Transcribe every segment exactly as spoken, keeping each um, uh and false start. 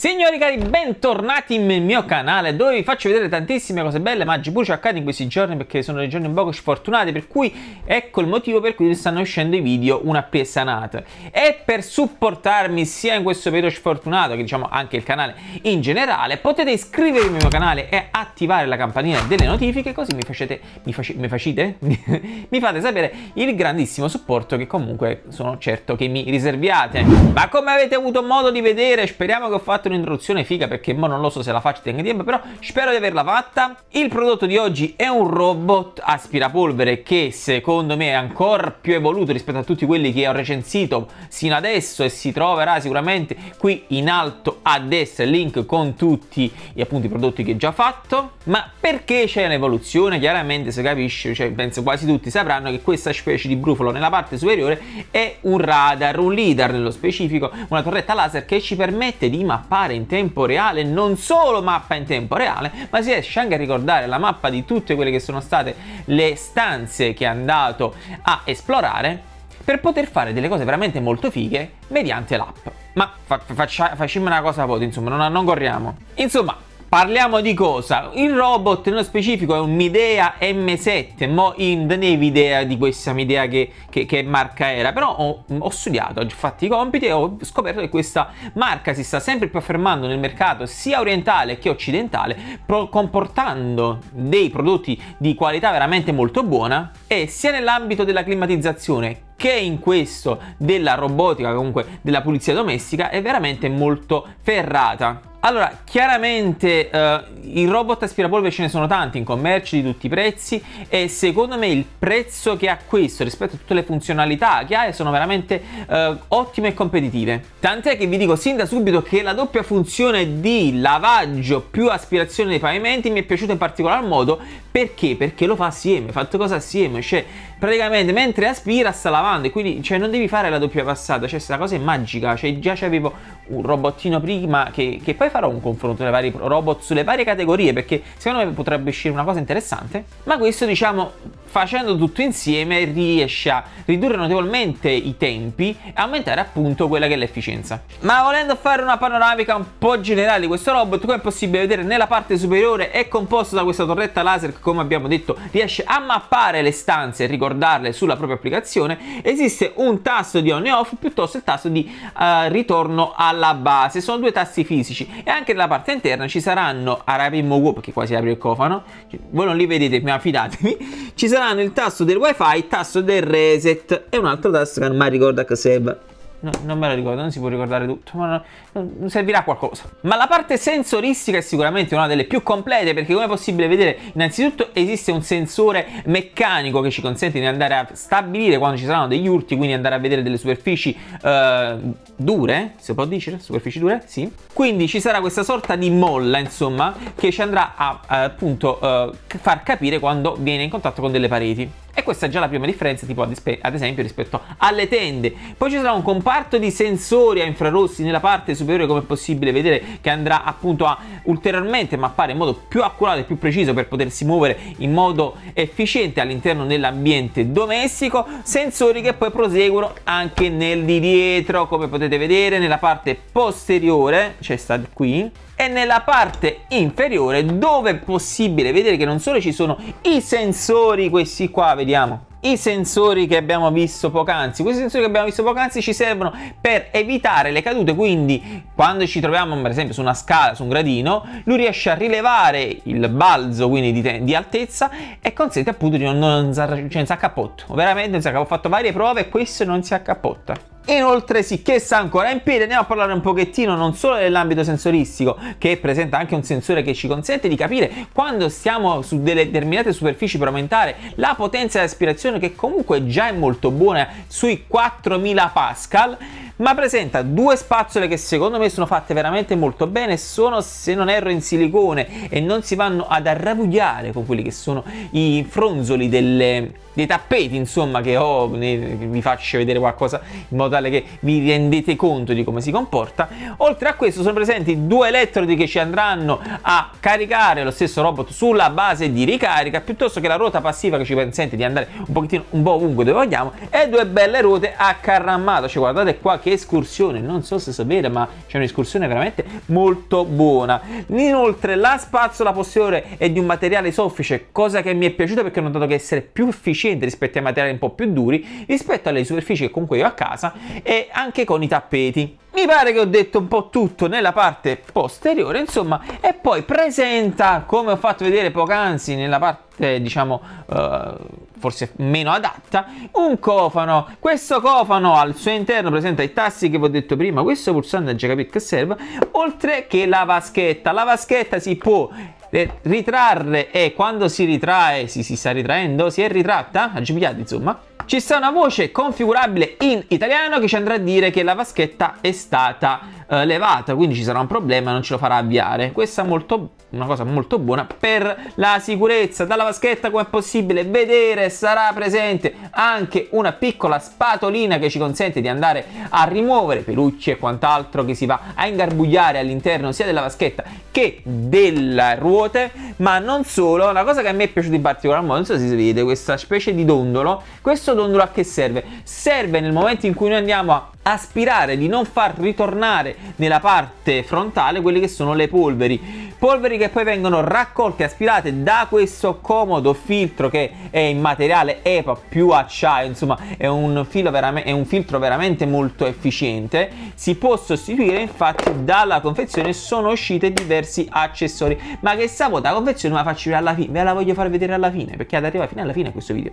Signori cari, bentornati nel mio canale dove vi faccio vedere tantissime cose belle, ma pure ci accade in questi giorni perché sono dei giorni un poco sfortunati, per cui ecco il motivo per cui stanno uscendo i video una pesanata. E per supportarmi sia in questo periodo sfortunato che diciamo anche il canale in generale, potete iscrivervi al mio canale e attivare la campanella delle notifiche, così mi facete, mi, face, mi facite? mi fate sapere il grandissimo supporto che comunque sono certo che mi riserviate. Ma come avete avuto modo di vedere, speriamo che ho fatto un'introduzione figa, perché mo non lo so se la faccio tenga tempo, però spero di averla fatta. Il prodotto di oggi è un robot aspirapolvere che secondo me è ancora più evoluto rispetto a tutti quelli che ho recensito sino adesso, e si troverà sicuramente qui in alto a destra il link con tutti i, appunto, i prodotti che ho già fatto. Ma perché c'è un'evoluzione? Chiaramente si capisce, cioè penso quasi tutti sapranno che questa specie di brufolo nella parte superiore è un radar, un lidar nello specifico, una torretta laser che ci permette di mappare in tempo reale, non solo mappa in tempo reale, ma si riesce anche a ricordare la mappa di tutte quelle che sono state le stanze che è andato a esplorare, per poter fare delle cose veramente molto fighe mediante l'app. Ma fa, faccia, facciamo una cosa a voto, insomma, non, non corriamo. Insomma, parliamo di cosa? Il robot nello specifico è un Midea M sette, mo in non avevo idea di questa Midea che, che, che marca era, però ho, ho studiato, ho fatto i compiti e ho scoperto che questa marca si sta sempre più affermando nel mercato sia orientale che occidentale, pro, comportando dei prodotti di qualità veramente molto buona, e sia nell'ambito della climatizzazione che in questo della robotica, comunque della pulizia domestica, è veramente molto ferrata. Allora, chiaramente eh, i robot aspirapolvere ce ne sono tanti in commercio di tutti i prezzi, e secondo me il prezzo che ha questo rispetto a tutte le funzionalità che ha sono veramente eh, ottime e competitive. Tant'è che vi dico sin da subito che la doppia funzione di lavaggio più aspirazione dei pavimenti mi è piaciuta in particolar modo. Perché? Perché lo fa assieme, fatto cosa assieme, cioè praticamente mentre aspira sta lavando, e quindi cioè, non devi fare la doppia passata, cioè questa cosa è magica. Cioè già c'avevo un robottino prima che, che poi farò un confronto dei vari robot sulle varie categorie, perché secondo me potrebbe uscire una cosa interessante, ma questo diciamo facendo tutto insieme riesce a ridurre notevolmente i tempi e aumentare appunto quella che è l'efficienza. Ma volendo fare una panoramica un po' generale di questo robot, come è possibile vedere nella parte superiore è composto da questa torretta laser che, come abbiamo detto, riesce a mappare le stanze e ricordarle sulla propria applicazione. Esiste un tasto di on e off piuttosto il tasto di uh, ritorno alla base, sono due tasti fisici, e anche nella parte interna ci saranno, arabimmo perché qua si apre il cofano, voi non li vedete ma fidatevi, ci saranno il tasto del wifi, il tasto del reset e un altro tasto che non mi ricorda che serve. No, non me lo ricordo, non si può ricordare tutto, ma non, non servirà a qualcosa. Ma la parte sensoristica è sicuramente una delle più complete, perché come è possibile vedere innanzitutto esiste un sensore meccanico che ci consente di andare a stabilire quando ci saranno degli urti, quindi andare a vedere delle superfici eh, dure, si può dire? Superfici dure? Sì. Quindi ci sarà questa sorta di molla, insomma, che ci andrà a, a appunto eh, far capire quando viene in contatto con delle pareti. E questa è già la prima differenza, tipo ad esempio rispetto alle tende. Poi ci sarà un comparto di sensori a infrarossi nella parte superiore, come è possibile vedere, che andrà appunto a ulteriormente mappare in modo più accurato e più preciso per potersi muovere in modo efficiente all'interno dell'ambiente domestico. Sensori che poi proseguono anche nel di dietro, come potete vedere nella parte posteriore, c'è sta qui, e nella parte inferiore, dove è possibile vedere che non solo ci sono i sensori, questi qua, vediamo, i sensori che abbiamo visto poc'anzi. Questi sensori che abbiamo visto poc'anzi ci servono per evitare le cadute, quindi quando ci troviamo per esempio su una scala, su un gradino, lui riesce a rilevare il balzo, quindi di, di altezza, e consente appunto di non, non, cioè, non si accappotta. Veramente ho fatto varie prove e questo non si accappotta. Inoltre sì, che sta ancora in piedi, andiamo a parlare un pochettino non solo dell'ambito sensoristico, che presenta anche un sensore che ci consente di capire quando stiamo su delle determinate superfici per aumentare la potenza di aspirazione, che comunque già è molto buona sui quattromila pascal, ma presenta due spazzole che secondo me sono fatte veramente molto bene, sono, se non erro, in silicone e non si vanno ad arrabbiare con quelli che sono i fronzoli delle, dei tappeti, insomma, che ho, vi faccio vedere qualcosa in modo tale che vi rendete conto di come si comporta. Oltre a questo sono presenti due elettrodi che ci andranno a caricare lo stesso robot sulla base di ricarica, piuttosto che la ruota passiva che ci consente di andare un pochettino un po' ovunque dove vogliamo, e due belle ruote a carrammato, cioè guardate qua qualche escursione, non so se sapete, ma c'è un'escursione veramente molto buona. Inoltre la spazzola posteriore è di un materiale soffice, cosa che mi è piaciuta perché ho notato che essere più efficiente rispetto ai materiali un po' più duri, rispetto alle superfici che comunque io ho a casa, e anche con i tappeti. Mi pare che ho detto un po' tutto nella parte posteriore, insomma, e poi presenta, come ho fatto vedere poc'anzi nella parte, diciamo, uh, forse meno adatta, un cofano. Questo cofano al suo interno presenta i tasti che vi ho detto prima, questo pulsante già capito che serve, oltre che la vaschetta. La vaschetta si può ritrarre e quando si ritrae, si, si sta ritraendo, si è ritratta, aggiungiate insomma, ci sta una voce configurabile in italiano che ci andrà a dire che la vaschetta è stata eh, levata, quindi ci sarà un problema, non ce lo farà avviare. Questa è molto, una cosa molto buona per la sicurezza. Dalla vaschetta, come è possibile vedere, sarà presente anche una piccola spatolina che ci consente di andare a rimuovere pelucci e quant'altro che si va a ingarbugliare all'interno sia della vaschetta che delle ruote. Ma non solo, una cosa che a me è piaciuta in particolar modo, non so se si vede, questa specie di dondolo. Questo dondolo a che serve? Serve nel momento in cui noi andiamo a aspirare, di non far ritornare nella parte frontale quelle che sono le polveri. Polveri che poi vengono raccolte e aspirate da questo comodo filtro che è in materiale E P A più acciaio, insomma è un, filo è un filtro veramente molto efficiente. Si può sostituire, infatti dalla confezione sono uscite diversi accessori, ma che saputo la confezione me la faccio vedere alla fine, ve la voglio far vedere alla fine perché arriva fino alla fine questo video.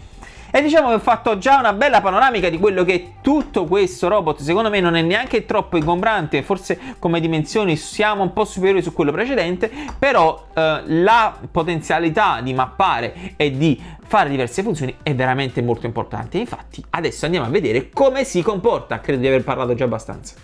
E diciamo che ho fatto già una bella panoramica di quello che è tutto questo robot. Secondo me non è neanche troppo ingombrante, forse come dimensioni siamo un po' superiori su quello precedente, però eh, la potenzialità di mappare e di fare diverse funzioni è veramente molto importante. Infatti adesso andiamo a vedere come si comporta, credo di aver parlato già abbastanza.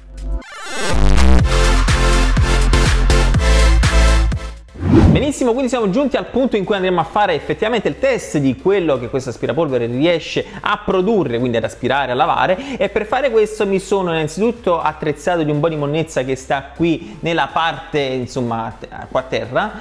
Benissimo, quindi siamo giunti al punto in cui andremo a fare effettivamente il test di quello che questo aspirapolvere riesce a produrre, quindi ad aspirare, a lavare. E per fare questo mi sono innanzitutto attrezzato di un po' di monnezza che sta qui nella parte, insomma, qua a terra,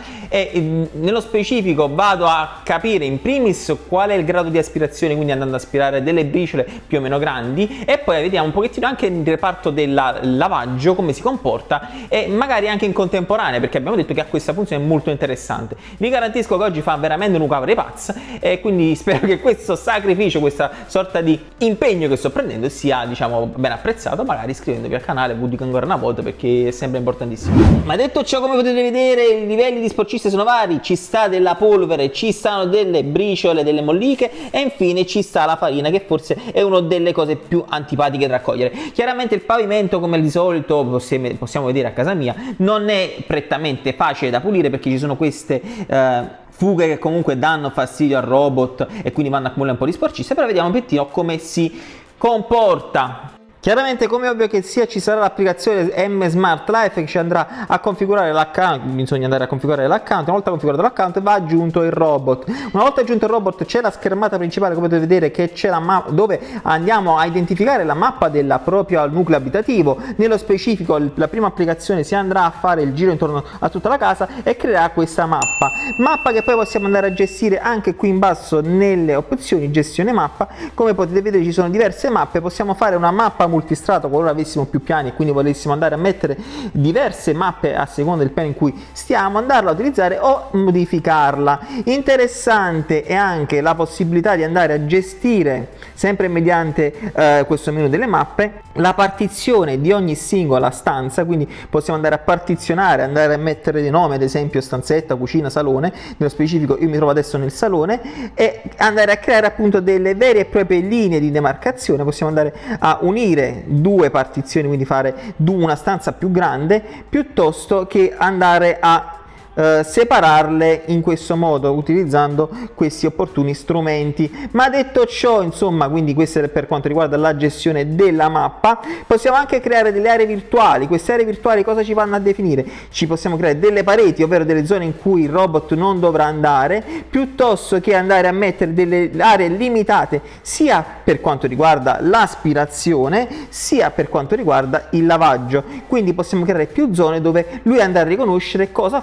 e nello specifico vado a capire in primis qual è il grado di aspirazione, quindi andando ad aspirare delle briciole più o meno grandi, e poi vediamo un pochettino anche il reparto del lavaggio, come si comporta, e magari anche in contemporanea, perché abbiamo detto che ha questa funzione molto interessante. Vi garantisco che oggi fa veramente un cavolo di pazza, e quindi spero che questo sacrificio, questa sorta di impegno che sto prendendo sia, diciamo, ben apprezzato, magari iscrivendovi al canale, vi dico ancora una volta perché è sempre importantissimo. Ma detto ciò, come potete vedere i livelli di sporcizia sono vari, ci sta della polvere, ci stanno delle briciole, delle molliche e infine ci sta la farina, che forse è una delle cose più antipatiche da raccogliere. Chiaramente il pavimento, come di solito possiamo vedere a casa mia, non è prettamente facile da pulire perché ci sono queste eh, fughe che comunque danno fastidio al robot e quindi vanno a accumulare un po' di sporcizia, però vediamo un pochettino come si comporta. Chiaramente, come ovvio che sia, ci sarà l'applicazione M Smart Life che ci andrà a configurare l'account. Bisogna andare a configurare l'account. Una volta configurato l'account va aggiunto il robot. Una volta aggiunto il robot c'è la schermata principale, come potete vedere, che c'è la mappa dove andiamo a identificare la mappa del proprio nucleo abitativo. Nello specifico la prima applicazione si andrà a fare il giro intorno a tutta la casa e creerà questa mappa. Mappa che poi possiamo andare a gestire anche qui in basso nelle opzioni gestione mappa. Come potete vedere ci sono diverse mappe, possiamo fare una mappa multistrato qualora avessimo più piani e quindi volessimo andare a mettere diverse mappe a seconda del piano in cui stiamo, andarla a utilizzare o modificarla. Interessante è anche la possibilità di andare a gestire, sempre mediante eh, questo menu delle mappe, la partizione di ogni singola stanza, quindi possiamo andare a partizionare, andare a mettere dei nomi, ad esempio stanzetta, cucina, salone. Nello specifico io mi trovo adesso nel salone, e andare a creare appunto delle vere e proprie linee di demarcazione. Possiamo andare a unire due partizioni, quindi fare una stanza più grande, piuttosto che andare a Uh, separarle in questo modo utilizzando questi opportuni strumenti. Ma detto ciò, insomma, quindi questo è per quanto riguarda la gestione della mappa. Possiamo anche creare delle aree virtuali. Queste aree virtuali cosa ci vanno a definire? Ci possiamo creare delle pareti, ovvero delle zone in cui il robot non dovrà andare, piuttosto che andare a mettere delle aree limitate sia per quanto riguarda l'aspirazione sia per quanto riguarda il lavaggio. Quindi possiamo creare più zone dove lui andrà a riconoscere cosa fare e cosa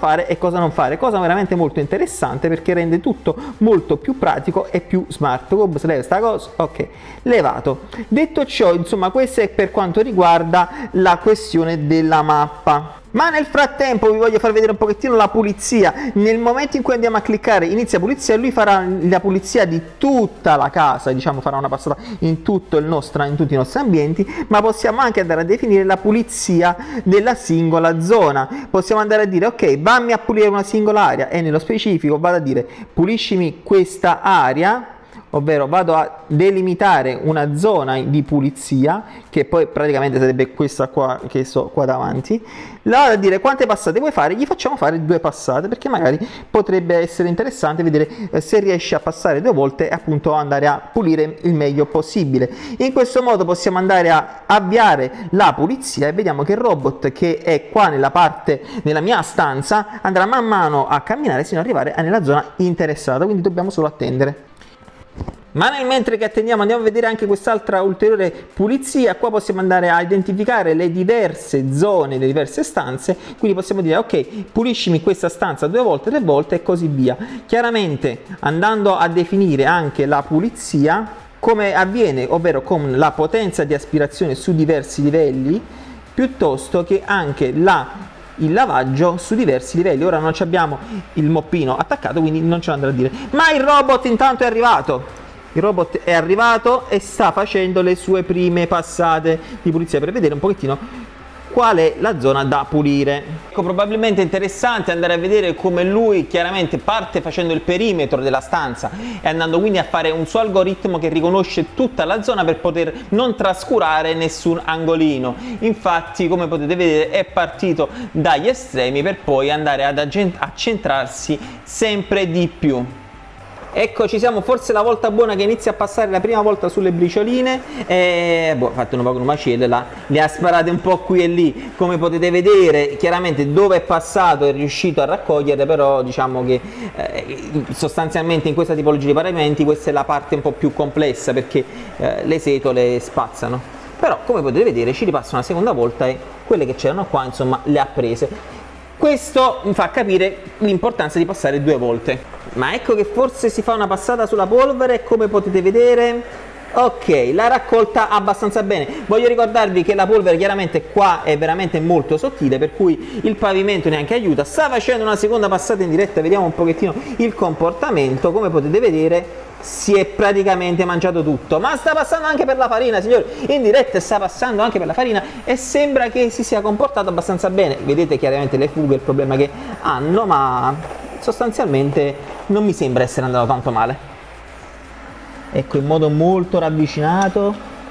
cosa non fare, cosa veramente molto interessante perché rende tutto molto più pratico e più smart. Gob, leva sta cosa, ok, levato. Detto ciò, insomma, questo è per quanto riguarda la questione della mappa. Ma nel frattempo vi voglio far vedere un pochettino la pulizia. Nel momento in cui andiamo a cliccare inizia pulizia, lui farà la pulizia di tutta la casa, diciamo farà una passata in, tutto il nostro, in tutti i nostri ambienti, ma possiamo anche andare a definire la pulizia della singola zona. Possiamo andare a dire ok, vammi a pulire una singola area e nello specifico vado a dire puliscimi questa area, ovvero vado a delimitare una zona di pulizia che poi praticamente sarebbe questa qua che so qua davanti. La vado a dire quante passate vuoi fare, gli facciamo fare due passate perché magari potrebbe essere interessante vedere eh, se riesce a passare due volte e appunto andare a pulire il meglio possibile. In questo modo possiamo andare a avviare la pulizia e vediamo che il robot che è qua nella parte nella mia stanza andrà man mano a camminare sino ad arrivare nella zona interessata, quindi dobbiamo solo attendere. Ma nel mentre che attendiamo andiamo a vedere anche quest'altra ulteriore pulizia. Qua possiamo andare a identificare le diverse zone, le diverse stanze, quindi possiamo dire ok, puliscimi questa stanza due volte, tre volte e così via. Chiaramente andando a definire anche la pulizia come avviene, ovvero con la potenza di aspirazione su diversi livelli, piuttosto che anche la il lavaggio su diversi livelli. Ora non abbiamo il moppino attaccato, quindi non ce lo andrò a dire, ma il robot intanto è arrivato. Il robot è arrivato e sta facendo le sue prime passate di pulizia per vedere un pochettino qual è la zona da pulire. Ecco, probabilmente è interessante andare a vedere come lui chiaramente parte facendo il perimetro della stanza e andando quindi a fare un suo algoritmo che riconosce tutta la zona per poter non trascurare nessun angolino. Infatti, come potete vedere, è partito dagli estremi per poi andare ad a centrarsi sempre di più. Ecco, ci siamo, forse la volta buona che inizia a passare la prima volta sulle bricioline e boh, fatto un po' un macello, là, le ha sparate un po' qui e lì, come potete vedere chiaramente dove è passato è riuscito a raccogliere, però diciamo che eh, sostanzialmente in questa tipologia di pavimenti questa è la parte un po' più complessa perché eh, le setole spazzano, però come potete vedere ci ripassa una seconda volta e quelle che c'erano qua insomma le ha prese. Questo mi fa capire l'importanza di passare due volte. Ma ecco che forse si fa una passata sulla polvere e come potete vedere, ok, l'ha raccolta abbastanza bene. Voglio ricordarvi che la polvere chiaramente qua è veramente molto sottile, per cui il pavimento neanche aiuta. Sta facendo una seconda passata in diretta, vediamo un pochettino il comportamento. Come potete vedere si è praticamente mangiato tutto, ma sta passando anche per la farina, signori, in diretta sta passando anche per la farina e sembra che si sia comportato abbastanza bene. Vedete chiaramente le fughe, il problema che hanno, ma sostanzialmente non mi sembra essere andato tanto male. Ecco, in modo molto ravvicinato,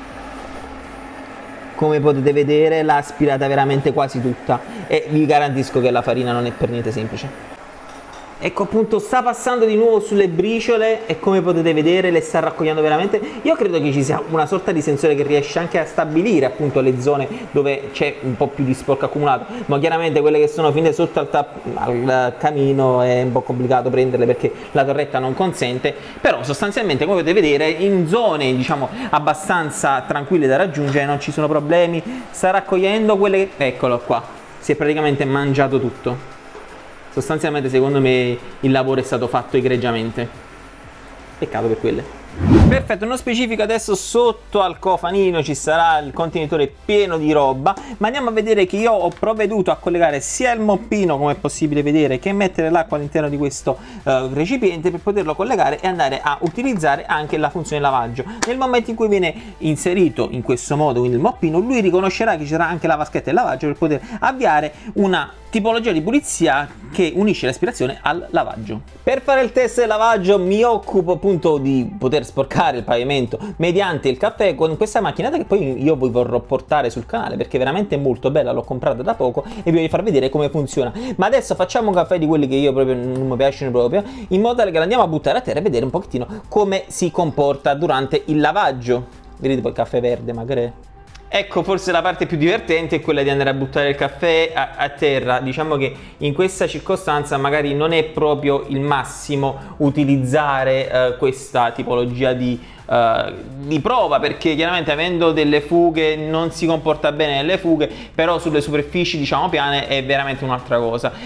come potete vedere l'ha aspirata veramente quasi tutta e vi garantisco che la farina non è per niente semplice. Ecco appunto, sta passando di nuovo sulle briciole e come potete vedere le sta raccogliendo veramente. Io credo che ci sia una sorta di sensore che riesce anche a stabilire appunto le zone dove c'è un po' più di sporco accumulato, ma chiaramente quelle che sono finite sotto al, al camino è un po' complicato prenderle perché la torretta non consente, però sostanzialmente come potete vedere in zone diciamo abbastanza tranquille da raggiungere non ci sono problemi. Sta raccogliendo quelle che... eccolo qua, si è praticamente mangiato tutto. Sostanzialmente secondo me il lavoro è stato fatto egregiamente, peccato per quelle. Perfetto, nello specifico adesso sotto al cofanino ci sarà il contenitore pieno di roba, ma andiamo a vedere che io ho provveduto a collegare sia il moppino, come è possibile vedere, che mettere l'acqua all'interno di questo uh, recipiente per poterlo collegare e andare a utilizzare anche la funzione lavaggio. Nel momento in cui viene inserito in questo modo quindi il moppino, lui riconoscerà che ci sarà anche la vaschetta e il lavaggio per poter avviare una tipologia di pulizia che unisce l'aspirazione al lavaggio. Per fare il test del lavaggio mi occupo appunto di poter sporcare il pavimento mediante il caffè con questa macchinetta che poi io vi vorrò portare sul canale perché è veramente molto bella, l'ho comprata da poco e vi voglio far vedere come funziona. Ma adesso facciamo un caffè di quelli che io proprio non mi piacciono proprio, in modo tale che l'andiamo a buttare a terra e vedere un pochettino come si comporta durante il lavaggio. Vedete poi il caffè verde magari. Ecco, forse la parte più divertente è quella di andare a buttare il caffè a, a terra. Diciamo che in questa circostanza magari non è proprio il massimo utilizzare eh, questa tipologia di, eh, di prova, perché chiaramente avendo delle fughe non si comporta bene nelle fughe, però sulle superfici diciamo piane è veramente un'altra cosa. Ma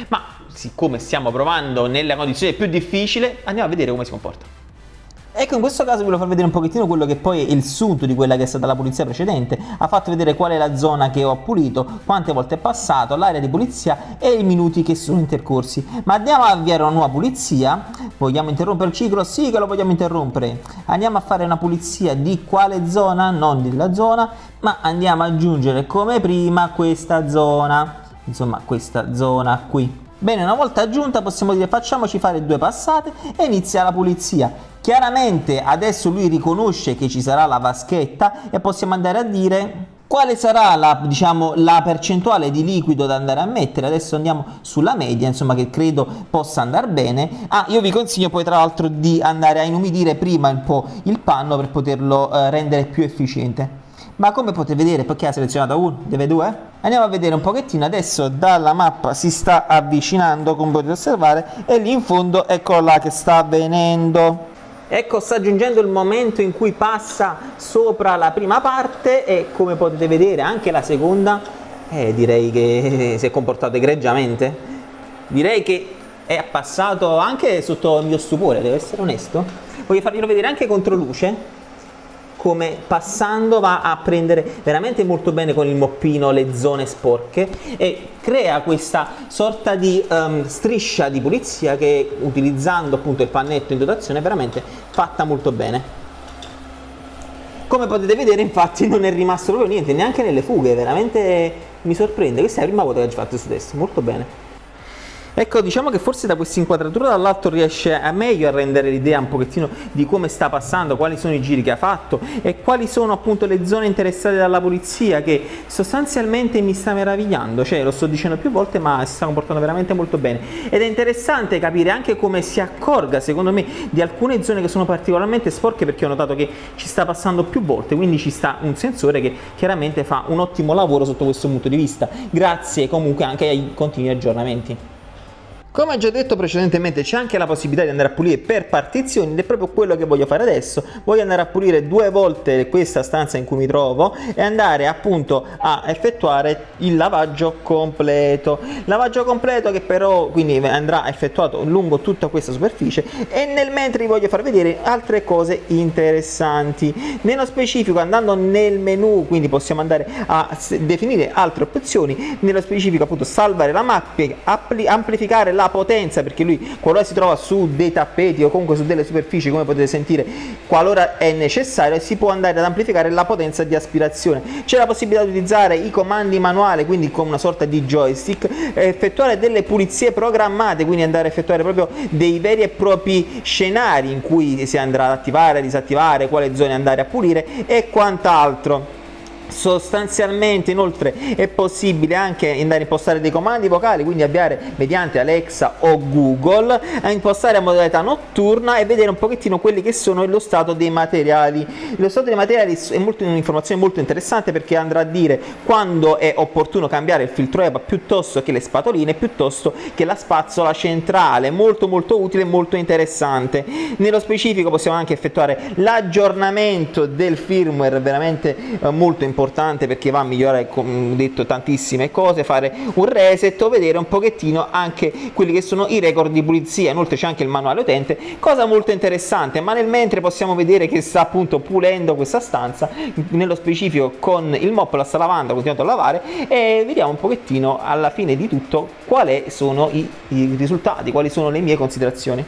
siccome stiamo provando nella condizione più difficile, andiamo a vedere come si comporta. Ecco, in questo caso vi voglio far vedere un pochettino quello che poi è il sunto di quella che è stata la pulizia precedente. Ha fatto vedere qual è la zona che ho pulito, quante volte è passato, l'area di pulizia e i minuti che sono intercorsi. Ma andiamo a avviare una nuova pulizia. Vogliamo interrompere il ciclo? Sì che lo vogliamo interrompere. Andiamo a fare una pulizia di quale zona? Non della zona, ma andiamo ad aggiungere come prima questa zona, insomma questa zona qui. Bene, una volta aggiunta possiamo dire facciamoci fare due passate e inizia la pulizia. Chiaramente adesso lui riconosce che ci sarà la vaschetta e possiamo andare a dire quale sarà la, diciamo, la percentuale di liquido da andare a mettere. Adesso andiamo sulla media, insomma, che credo possa andare bene. Ah, io vi consiglio poi tra l'altro di andare a inumidire prima un po' il panno per poterlo eh, rendere più efficiente. Ma come potete vedere, perché ha selezionato uno, deve due? Andiamo a vedere un pochettino, adesso dalla mappa si sta avvicinando, come potete osservare, e lì in fondo ecco là che sta venendo. Ecco, sta giungendo il momento in cui passa sopra la prima parte e come potete vedere anche la seconda, eh, direi che si è comportato egregiamente. Direi che è passato anche sotto il mio stupore, devo essere onesto. Voglio farglielo vedere anche contro luce, come passando va a prendere veramente molto bene con il moppino le zone sporche e crea questa sorta di um, striscia di pulizia che, utilizzando appunto il pannetto in dotazione, è veramente fatta molto bene. Come potete vedere, infatti, non è rimasto proprio niente, neanche nelle fughe, veramente mi sorprende. Questa è la prima volta che ho fatto questo test, molto bene. Ecco, diciamo che forse da questa inquadratura dall'alto riesce a meglio a rendere l'idea un pochettino di come sta passando, quali sono i giri che ha fatto e quali sono appunto le zone interessate dalla pulizia, che sostanzialmente mi sta meravigliando. Cioè, lo sto dicendo più volte, ma si sta comportando veramente molto bene. Ed è interessante capire anche come si accorga, secondo me, di alcune zone che sono particolarmente sporche, perché ho notato che ci sta passando più volte, quindi ci sta un sensore che chiaramente fa un ottimo lavoro sotto questo punto di vista, grazie comunque anche ai continui aggiornamenti. Come già detto precedentemente, c'è anche la possibilità di andare a pulire per partizioni ed è proprio quello che voglio fare adesso. Voglio andare a pulire due volte questa stanza in cui mi trovo e andare appunto a effettuare il lavaggio completo. Lavaggio completo che però quindi andrà effettuato lungo tutta questa superficie, e nel mentre vi voglio far vedere altre cose interessanti. Nello specifico, andando nel menu, quindi possiamo andare a definire altre opzioni. Nello specifico appunto salvare la mappa, amplificare la la potenza, perché lui qualora si trova su dei tappeti o comunque su delle superfici, come potete sentire, qualora è necessario si può andare ad amplificare la potenza di aspirazione. C'è la possibilità di utilizzare i comandi manuali, quindi con una sorta di joystick, effettuare delle pulizie programmate, quindi andare a effettuare proprio dei veri e propri scenari in cui si andrà ad attivare, disattivare, quale zone andare a pulire e quant'altro. Sostanzialmente inoltre è possibile anche andare a impostare dei comandi vocali, quindi avviare mediante Alexa o Google, a impostare a modalità notturna e vedere un pochettino quelli che sono lo stato dei materiali. Lo stato dei materiali è molto, un'informazione molto interessante, perché andrà a dire quando è opportuno cambiare il filtro E P A piuttosto che le spatoline, piuttosto che la spazzola centrale. Molto molto utile e molto interessante. Nello specifico possiamo anche effettuare l'aggiornamento del firmware, veramente eh, molto importante, importante perché va a migliorare, come detto, tantissime cose, fare un reset o vedere un pochettino anche quelli che sono i record di pulizia. Inoltre c'è anche il manuale utente, cosa molto interessante. Ma nel mentre possiamo vedere che sta appunto pulendo questa stanza, nello specifico con il mop la sta lavando, ha continuato a lavare, e vediamo un pochettino alla fine di tutto quali sono i, i risultati, quali sono le mie considerazioni.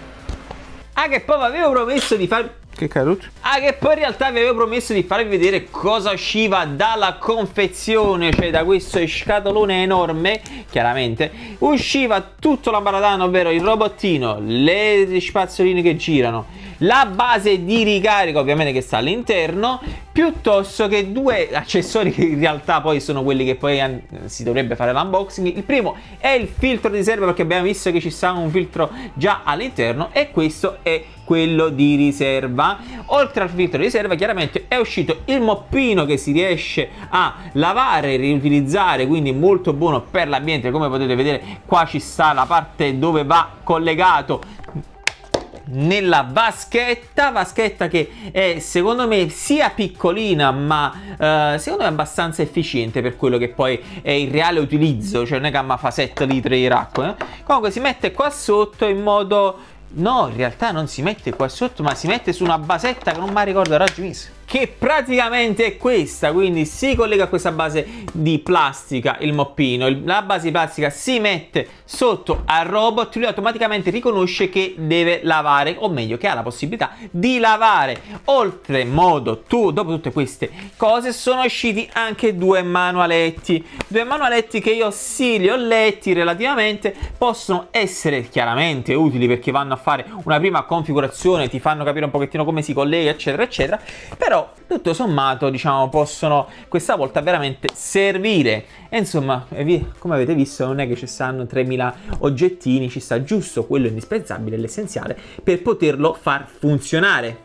Ah, che poi avevo promesso di fare... Che caruccio? Ah, che poi in realtà vi avevo promesso di farvi vedere cosa usciva dalla confezione, cioè da questo scatolone enorme. Chiaramente usciva tutto l'ambaradan, ovvero il robottino, le spazzoline che girano, la base di ricarica ovviamente che sta all'interno, piuttosto che due accessori che in realtà poi sono quelli che poi si dovrebbe fare l'unboxing. Il primo è il filtro di riserva, perché abbiamo visto che ci sta un filtro già all'interno, e questo è quello di riserva. Oltre al filtro di riserva chiaramente è uscito il moppino che si riesce a lavare e riutilizzare, quindi molto buono per l'ambiente. Come potete vedere qua ci sta la parte dove va collegato nella vaschetta, vaschetta che è secondo me sia piccolina ma eh, secondo me abbastanza efficiente per quello che poi è il reale utilizzo, cioè non è che ma fa sette litri di racco, eh? Comunque si mette qua sotto in modo... No, in realtà non si mette qua sotto, ma si mette su una basetta che non mi ricordo, raggiunto, che praticamente è questa, quindi si collega a questa base di plastica il moppino, il, la base di plastica si mette sotto al robot, lui automaticamente riconosce che deve lavare, o meglio che ha la possibilità di lavare. Oltremodo, tu, dopo tutte queste cose sono usciti anche due manualetti, due manualetti che io sì li ho letti relativamente, possono essere chiaramente utili perché vanno a fare una prima configurazione, ti fanno capire un pochettino come si collega eccetera eccetera, però tutto sommato diciamo possono questa volta veramente servire. E insomma, come avete visto, non è che ci stanno tremila oggettini, ci sta giusto quello indispensabile, l'essenziale per poterlo far funzionare.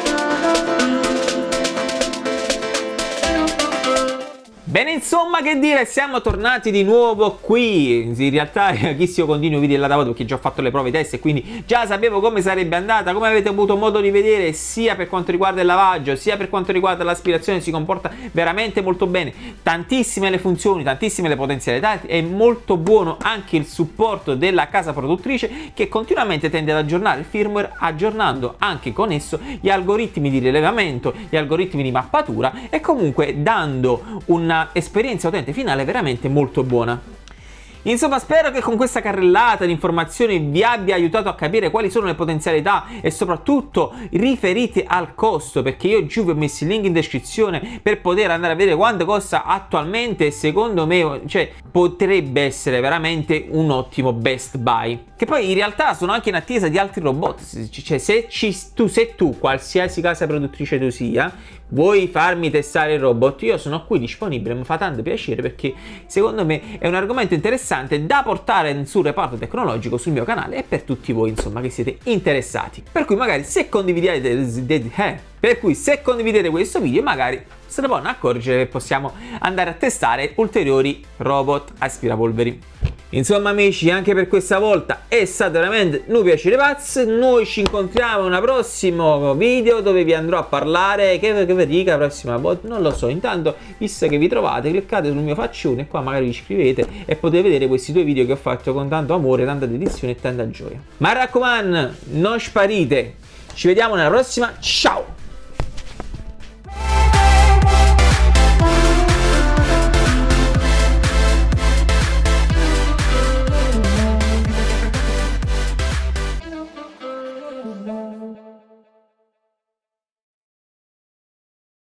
Bene, insomma, che dire, siamo tornati di nuovo qui. In realtà chissimo continuo i video là da voto perché già ho fatto le prove test e quindi già sapevo come sarebbe andata. Come avete avuto modo di vedere, sia per quanto riguarda il lavaggio sia per quanto riguarda l'aspirazione, si comporta veramente molto bene. Tantissime le funzioni, tantissime le potenzialità, è molto buono anche il supporto della casa produttrice che continuamente tende ad aggiornare il firmware, aggiornando anche con esso gli algoritmi di rilevamento, gli algoritmi di mappatura e comunque dando una esperienza utente finale veramente molto buona. Insomma, spero che con questa carrellata di informazioni vi abbia aiutato a capire quali sono le potenzialità e soprattutto riferite al costo, perché io giù vi ho messo il link in descrizione per poter andare a vedere quanto costa attualmente e secondo me, cioè, potrebbe essere veramente un ottimo best buy. Che poi in realtà sono anche in attesa di altri robot, cioè se, ci, tu, se tu, qualsiasi casa produttrice tu sia, vuoi farmi testare il robot, io sono qui disponibile, mi fa tanto piacere perché secondo me è un argomento interessante da portare sul reparto tecnologico sul mio canale e per tutti voi insomma che siete interessati. Per cui magari se condividete, eh, per cui se condividete questo video magari se ne possono accorgere che possiamo andare a testare ulteriori robot aspirapolveri. Insomma amici, anche per questa volta è stato veramente un piacere pazzo. Noi ci incontriamo in un prossimo video dove vi andrò a parlare, che, che vi dica la prossima volta, non lo so. Intanto, visto che vi trovate, cliccate sul mio faccione e qua magari vi iscrivete e potete vedere questi due video che ho fatto con tanto amore, tanta dedizione e tanta gioia. Ma raccomando, non sparite, ci vediamo nella prossima, ciao!